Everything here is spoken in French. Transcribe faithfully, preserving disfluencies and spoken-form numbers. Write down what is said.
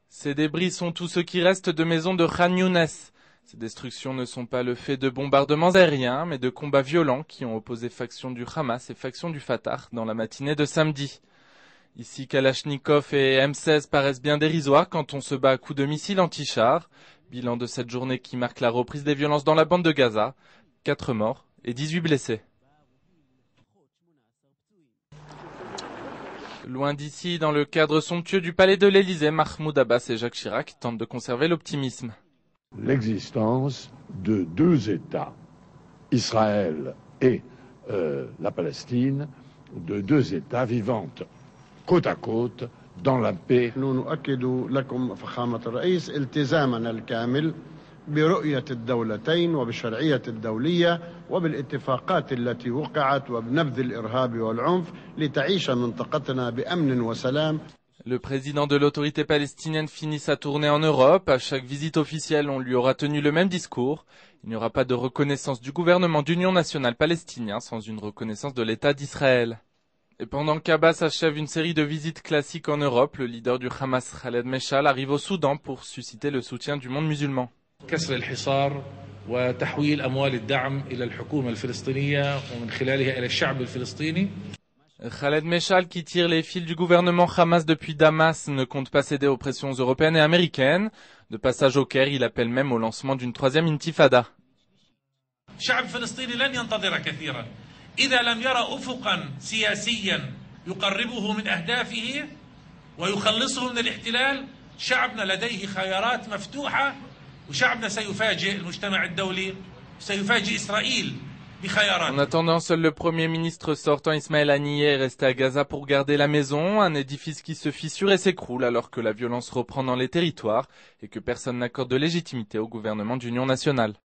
Ces débris sont tout ce qui reste de maisons de Khan Younes. Ces destructions ne sont pas le fait de bombardements aériens, mais de combats violents qui ont opposé factions du Hamas et factions du Fatah dans la matinée de samedi. Ici, Kalachnikov et M seize paraissent bien dérisoires quand on se bat à coups de missiles anti-chars. Bilan de cette journée qui marque la reprise des violences dans la bande de Gaza. quatre morts et dix-huit blessés. Loin d'ici, dans le cadre somptueux du palais de l'Élysée, Mahmoud Abbas et Jacques Chirac tentent de conserver l'optimisme. L'existence de deux États, Israël et euh, la Palestine, de deux États vivant côte à côte dans la paix. برؤية الدولتين وبالشرعية الدولية وبالاتفاقات التي وقعت وبنبذ الإرهاب والعنف لتعيش منطقتنا بأمن وسلام. Le président de l'autorité palestinienne finit sa tournée en Europe. À chaque visite officielle, on lui aura tenu le même discours. Il n'y aura pas de reconnaissance du gouvernement d'union nationale palestinien sans une reconnaissance de l'État d'Israël. Et pendant qu'Abbas achève une série de visites classiques en Europe, le leader du Hamas, Khaled Meshal, arrive au Soudan pour susciter le soutien du monde musulman. كسر الحصار وتحويل أموال الدعم إلى الحكومة الفلسطينية ومن خلالها إلى الشعب الفلسطيني. Khaled Meshal, qui tire les fils du gouvernement Hamas depuis Damas, ne compte pas céder aux pressions européennes et américaines. De passage au Caire, il appelle même au lancement d'une troisième intifada. الشعب الفلسطيني لن ينتظر كثيرا إذا لم يرى أفقا سياسيا يقربه من أهدافه ويخلصه من الاحتلال. شعبنا لديه خيارات مفتوحة وشعبنا سيفاجئ المجتمع الدولي سيفاجئ إسرائيل. En attendant, seul le Premier ministre sortant Ismaël Haniyeh est resté à Gaza pour garder la maison, un édifice qui se fissure et s'écroule alors que la violence reprend dans les territoires et que personne n'accorde de légitimité au gouvernement d'union nationale.